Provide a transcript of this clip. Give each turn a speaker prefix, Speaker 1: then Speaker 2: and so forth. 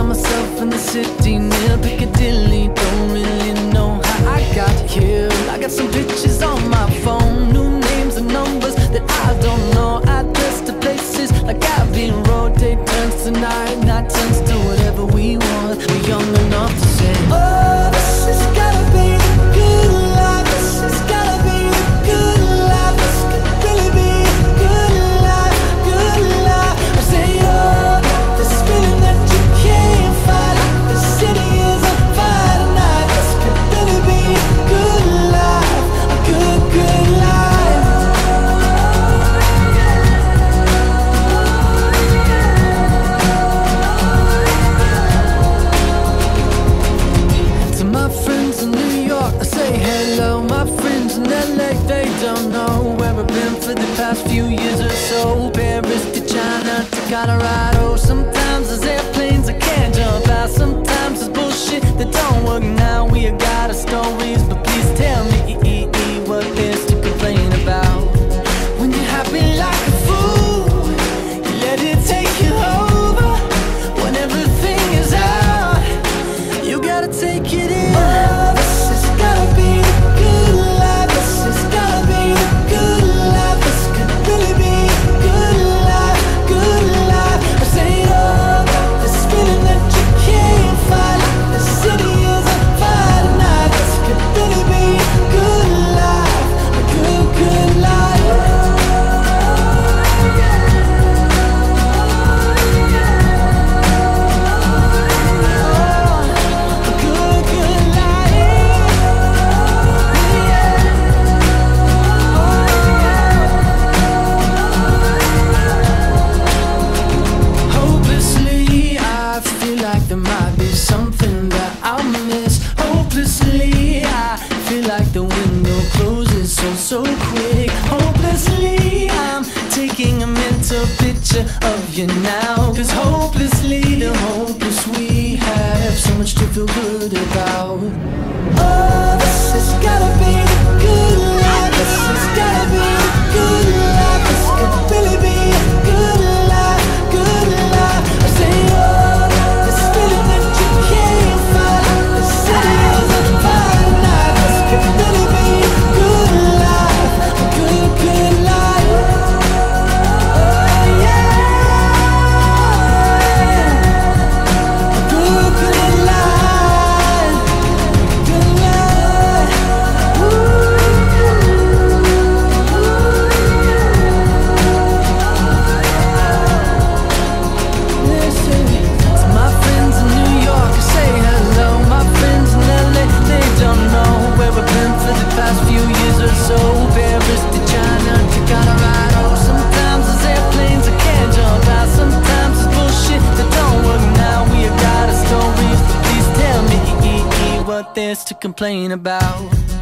Speaker 1: myself in the city near Piccadilly. Don't really know how I got here. I got some pictures on my phone, new names and numbers that I don't know. Address to places like Abbey Road. Day turns to night, night turns to whatever we want. We're young enough to say, oh, this has gotta be the good life. This has gotta be the good life. This could really be a good life, good life. I say, oh, this feeling that you can't fight. The city is on fire tonight. This could really be a good life, a good, good life. To my friends in New York, I say hello. My friends in LA, they don't know where I've been for the past few years or so. Paris to China to Colorado. Sometimes there's airplanes I can't jump out. Sometimes there's bullshit that don't work now. We have got our stories, but please tell me what there's to complain about. When you're happy like a fool, you let it take you over. When everything is out, you gotta take it in. Oh, this has gotta be the good life. This has gotta be the good life. This could really be a good life, good life. I say, oh, this feeling that you can't fight. The city is on fire tonight. This could really be a good life, a good, good life. A good, good life. Hopelessly, I feel like there might be something that I'll miss. Hopelessly, I feel like the window closes so quick. Hopelessly, I'm taking a mental picture of you now. Cause hopelessly, the hopeless we have so much to feel good about. Oh, this has gotta be the good life. This has gotta be the good life. This could really be a good life, good life. I say, oh, this feeling that you can't fight. The city is on fire tonight. This could really be a good life, a good, good life. Oh, yeah. A good, good life, good life. Listen, to my friends in New York, I say hello. My friends in LA, they don't know where we've been for the past few years or so. Paris to China to Colorado. Sometimes there's airplanes I can't jump out. Sometimes there's bullshit that don't work now. We have got our stories, but please tell me what there's to complain about.